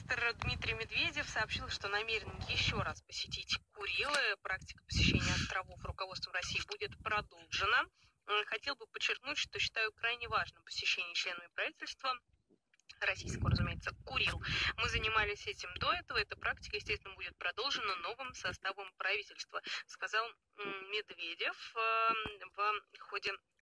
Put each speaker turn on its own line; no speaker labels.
Премьер-министр Дмитрий Медведев сообщил, что намерен еще раз посетить Курилы. Практика посещения островов руководством России будет продолжена. Хотел бы подчеркнуть, что считаю крайне важным посещение членами правительства российского, разумеется, Курил. Мы занимались этим до этого. Эта практика, естественно, будет продолжена новым составом правительства, сказал Медведев в ходе